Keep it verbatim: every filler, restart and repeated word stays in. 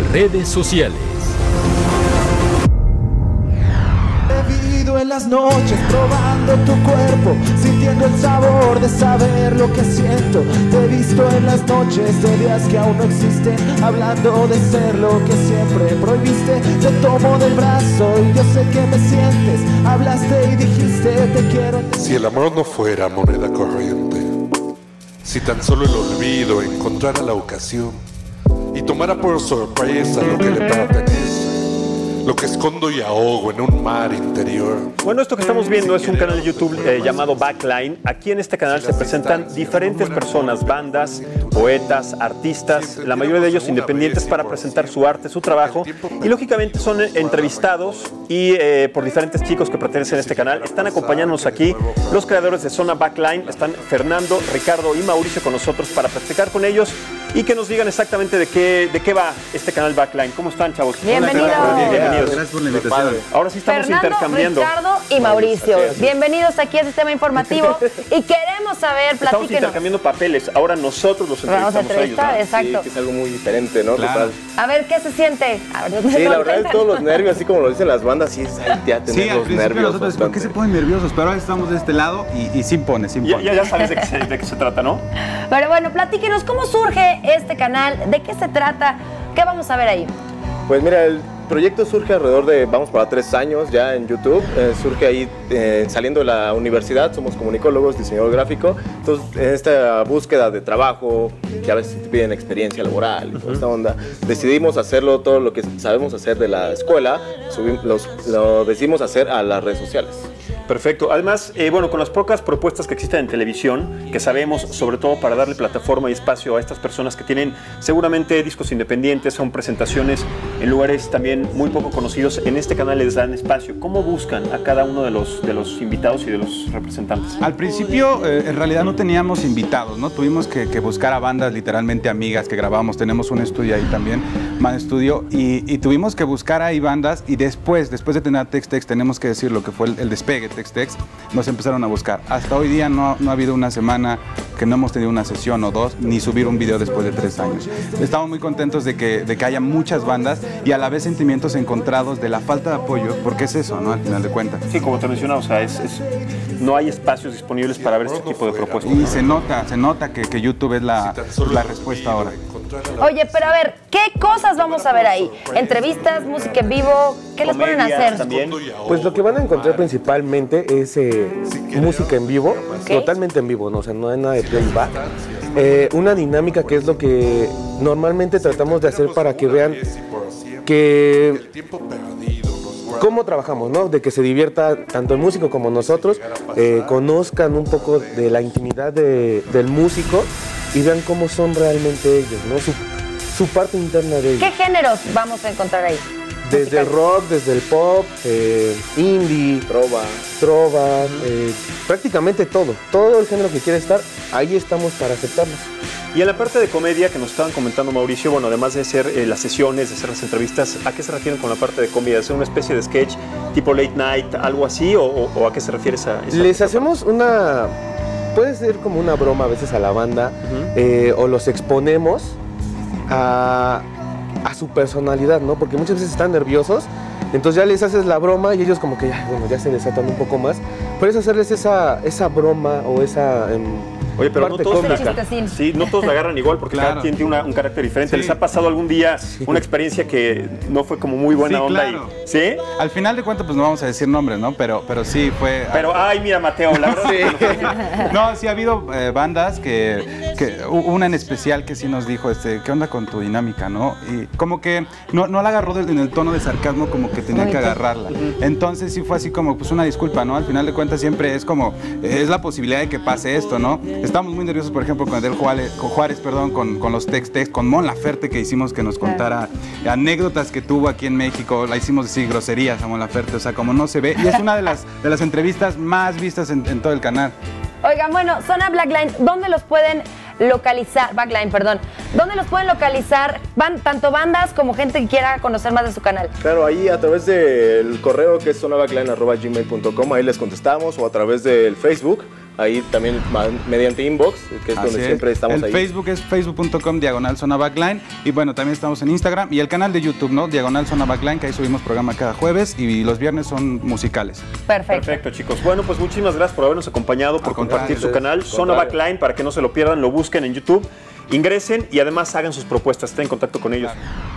redes sociales. En las noches probando tu cuerpo, sintiendo el sabor de saber lo que siento. Te he visto en las noches de días que aún no existen, hablando de ser lo que siempre prohibiste. Te tomo del brazo y yo sé que me sientes. Hablaste y dijiste te quiero. Si el amor no fuera moneda corriente, si tan solo el olvido encontrara la ocasión y tomara por sorpresa lo que le pertenece, lo que escondo y ahogo en un mar interior. Bueno, esto que estamos viendo es un canal de YouTube eh, llamado Backline. Aquí en este canal se presentan diferentes personas, bandas, poetas, artistas, la mayoría de ellos independientes, para presentar su arte, su trabajo. Y lógicamente son entrevistados y eh, por diferentes chicos que pertenecen a este canal. Están acompañándonos aquí los creadores de Zona Backline. Están Fernando, Ricardo y Mauricio con nosotros para platicar con ellos y que nos digan exactamente de qué, de qué va este canal Backline. ¿Cómo están, chavos? Bienvenidos. Bienvenidos. Gracias por la invitación. Ahora sí estamos Fernando, intercambiando. Ricardo y Mauricio. Bienvenidos aquí al Sistema Informativo y queremos saber, Estamos platíquenos. intercambiando papeles. Ahora nosotros los Vamos a entrevistamos a ellos, entrevistar, ¿no? exacto. Sí, que es algo muy diferente, ¿no? Claro. Total. A ver, ¿qué se siente? A ver, Sí, la verdad es todos los nervios, así como lo dicen las bandas, sí, ay, ya Sí, tener al los principio nervios. nosotros, ¿por qué se ponen nerviosos? Pero ahora estamos de este lado y, y sí impone, sí Ya, impone. ya, ya sabes de qué, se, de qué se trata, ¿no? Pero bueno, platíquenos, ¿cómo surge este canal? ¿De qué se trata? ¿Qué vamos a ver ahí? Pues mira, el proyecto surge alrededor de, vamos para tres años ya en YouTube, eh, surge ahí eh, saliendo de la universidad, somos comunicólogos, diseñador gráfico, entonces en esta búsqueda de trabajo, que a veces te piden experiencia laboral y toda esta onda, decidimos hacerlo todo lo que sabemos hacer de la escuela, subimos, los, lo decidimos hacer a las redes sociales. Perfecto. Además, eh, bueno, con las pocas propuestas que existen en televisión, que sabemos, sobre todo para darle plataforma y espacio a estas personas que tienen seguramente discos independientes, son presentaciones en lugares también muy poco conocidos, en este canal les dan espacio. ¿Cómo buscan a cada uno de los, de los invitados y de los representantes? Al principio, eh, en realidad no teníamos invitados, ¿no? Tuvimos que, que buscar a bandas literalmente amigas que grabamos. Tenemos un estudio ahí también, Man Studio, y, y tuvimos que buscar ahí bandas y después, después de tener Tex Tex, tenemos que decir lo que fue el, el despegue Tex Tex, nos empezaron a buscar. Hasta hoy día no, no ha habido una semana que no hemos tenido una sesión o dos, ni subir un video después de tres años. Estamos muy contentos de que, de que haya muchas bandas y a la vez sentimientos encontrados de la falta de apoyo, porque es eso, ¿no? Al final de cuentas. Sí, como te mencionaba, o sea, es, es, no hay espacios disponibles para ver este tipo de propuestas. Y se nota, se nota que, que YouTube es la, la respuesta ahora. Oye, pero a ver, ¿qué cosas vamos a ver ahí? ¿Entrevistas, música en vivo? ¿Qué les ponen a hacer? También. Pues lo que van a encontrar principalmente es eh, música en vivo, Okay. totalmente en vivo, ¿no? O sea, no hay nada de playback. Eh, una dinámica que es lo que normalmente tratamos de hacer para que vean que cómo trabajamos, ¿no? De que se divierta tanto el músico como nosotros, eh, conozcan un poco de la intimidad de, del músico y vean cómo son realmente ellos, ¿no? Su, su parte interna de ellos. ¿Qué géneros vamos a encontrar ahí? Desde el rock, desde el pop, eh, indie, Trova. trova, eh, prácticamente todo. Todo el género que quiere estar, ahí estamos para aceptarlos. Y en la parte de comedia que nos estaban comentando, Mauricio, bueno, además de hacer eh, las sesiones, de hacer las entrevistas, ¿a qué se refieren con la parte de comedia? ¿Hacer una especie de sketch tipo late night, algo así? ¿O, o, o a qué se refiere esa, esa Les esa hacemos una... Puede ser como una broma a veces a la banda, Uh-huh. eh, o los exponemos a, a su personalidad, ¿no? Porque muchas veces están nerviosos, entonces ya les haces la broma y ellos como que ya, bueno, ya se desatan un poco más. Puedes hacerles esa, esa broma o esa... em, Oye, pero no parte todos, cómica. la, Chistecín. sí, no todos la agarran igual porque Claro. cada quien tiene una- un carácter diferente. Sí. ¿Les ha pasado algún día una experiencia que no fue como muy buena Sí, onda? claro. Y, ¿sí? Al final de cuentas, pues no vamos a decir nombres, ¿no? Pero, pero sí fue... Pero, ay, mira, Mateo, la verdad es que No, sí ha habido eh, bandas que, que, una en especial que sí nos dijo, este, ¿qué onda con tu dinámica, no? Y como que no, no la agarró del- en el tono de sarcasmo como que tenía que agarrarla. Entonces sí fue así como, pues una disculpa, ¿no? Al final de cuentas siempre es como, es la posibilidad de que pase esto, ¿no? Estamos muy nerviosos, por ejemplo, con Adel Juárez, con, Juárez, perdón, con, con los Tex Tex, con Mon Laferte que hicimos que nos contara anécdotas que tuvo aquí en México, la hicimos decir groserías a Mon Laferte, o sea, como no se ve, y es una de las, de las entrevistas más vistas en, en todo el canal. Oigan, bueno, Zona Backline, ¿dónde los pueden localizar? Backline, perdón. ¿Dónde los pueden localizar? Van tanto bandas como gente que quiera conocer más de su canal. Claro, ahí a través del correo que es zonabackline arroba gmail punto com, ahí les contestamos, o a través del Facebook, ahí también mediante inbox, que es Así donde es. siempre estamos el ahí. Facebook es facebook punto com diagonal Zona Backline y bueno, también estamos en Instagram y el canal de YouTube, ¿no? Diagonal Zona Backline, que ahí subimos programa cada jueves y los viernes son musicales. Perfecto. Perfecto, chicos. Bueno, pues muchísimas gracias por habernos acompañado, por Al compartir contrario, su canal, Zona contrario. Backline, para que no se lo pierdan, lo busquen en YouTube, ingresen y además hagan sus propuestas, estén en contacto con ellos.